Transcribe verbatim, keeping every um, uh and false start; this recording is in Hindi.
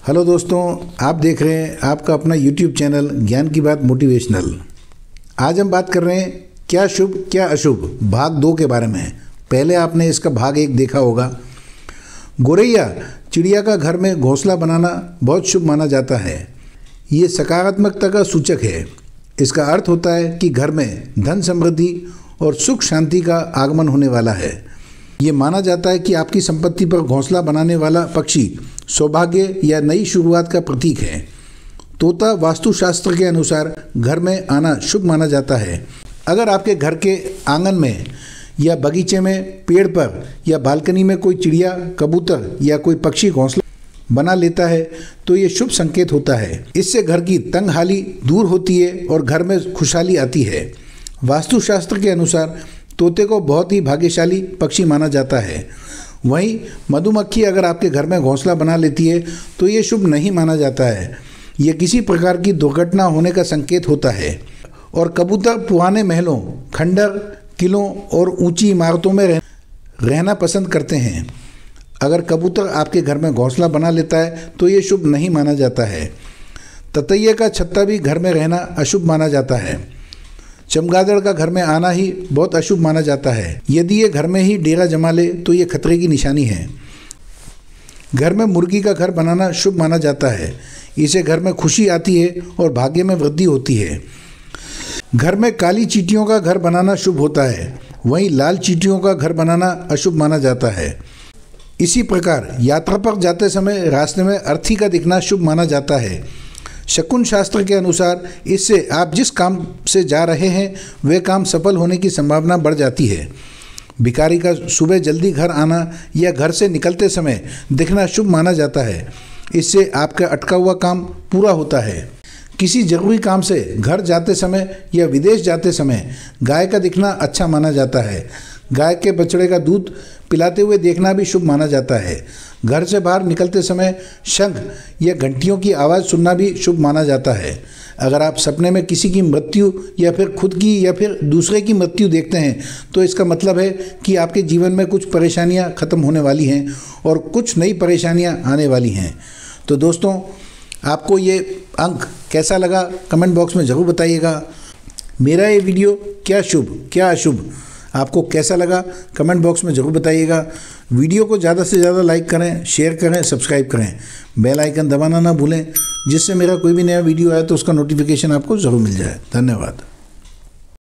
हेलो दोस्तों, आप देख रहे हैं आपका अपना यूट्यूब चैनल ज्ञान की बात मोटिवेशनल। आज हम बात कर रहे हैं क्या शुभ क्या अशुभ भाग दो के बारे में। पहले आपने इसका भाग एक देखा होगा। गोरैया चिड़िया का घर में घोंसला बनाना बहुत शुभ माना जाता है। ये सकारात्मकता का सूचक है। इसका अर्थ होता है कि घर में धन समृद्धि और सुख शांति का आगमन होने वाला है। ये माना जाता है कि आपकी संपत्ति पर घोंसला बनाने वाला पक्षी सौभाग्य या नई शुरुआत का प्रतीक है। तोता वास्तुशास्त्र के अनुसार घर में आना शुभ माना जाता है। अगर आपके घर के आंगन में या बगीचे में, पेड़ पर या बालकनी में कोई चिड़िया, कबूतर या कोई पक्षी घोंसला बना लेता है तो ये शुभ संकेत होता है। इससे घर की तंगहाली दूर होती है और घर में खुशहाली आती है। वास्तुशास्त्र के अनुसार तोते को बहुत ही भाग्यशाली पक्षी माना जाता है। वहीं मधुमक्खी अगर आपके घर में घोंसला बना लेती है तो ये शुभ नहीं माना जाता है। ये किसी प्रकार की दुर्घटना होने का संकेत होता है। और कबूतर पुराने महलों, खंडर, किलों और ऊंची इमारतों में रह, रहना पसंद करते हैं। अगर कबूतर आपके घर में घोंसला बना लेता है तो ये शुभ नहीं माना जाता है। ततैया का छत्ता भी घर में रहना अशुभ माना जाता है। चमगादड़ का घर में आना ही बहुत अशुभ माना जाता है। यदि ये घर में ही डेरा जमा ले तो ये खतरे की निशानी है। घर में मुर्गी का घर बनाना शुभ माना जाता है। इसे घर में खुशी आती है और भाग्य में वृद्धि होती है। घर में काली चींटियों का घर बनाना शुभ होता है। वहीं लाल चींटियों का घर बनाना अशुभ माना जाता है। इसी प्रकार यात्रा पर जाते समय रास्ते में अर्थी का दिखना शुभ माना जाता है। शकुन शास्त्र के अनुसार इससे आप जिस काम से जा रहे हैं वे काम सफल होने की संभावना बढ़ जाती है। भिखारी का सुबह जल्दी घर आना या घर से निकलते समय दिखना शुभ माना जाता है। इससे आपका अटका हुआ काम पूरा होता है। किसी जरूरी काम से घर जाते समय या विदेश जाते समय गाय का दिखना अच्छा माना जाता है। गाय के बछड़े का दूध पिलाते हुए देखना भी शुभ माना जाता है। घर से बाहर निकलते समय शंख या घंटियों की आवाज़ सुनना भी शुभ माना जाता है। अगर आप सपने में किसी की मृत्यु या फिर खुद की या फिर दूसरे की मृत्यु देखते हैं तो इसका मतलब है कि आपके जीवन में कुछ परेशानियां खत्म होने वाली हैं और कुछ नई परेशानियां आने वाली हैं। तो दोस्तों, आपको ये अंक कैसा लगा कमेंट बॉक्स में ज़रूर बताइएगा। मेरा ये वीडियो क्या शुभ क्या अशुभ आपको कैसा लगा कमेंट बॉक्स में ज़रूर बताइएगा। वीडियो को ज़्यादा से ज़्यादा लाइक करें, शेयर करें, सब्सक्राइब करें। बेल आइकन दबाना ना भूलें, जिससे मेरा कोई भी नया वीडियो आए तो उसका नोटिफिकेशन आपको ज़रूर मिल जाए। धन्यवाद।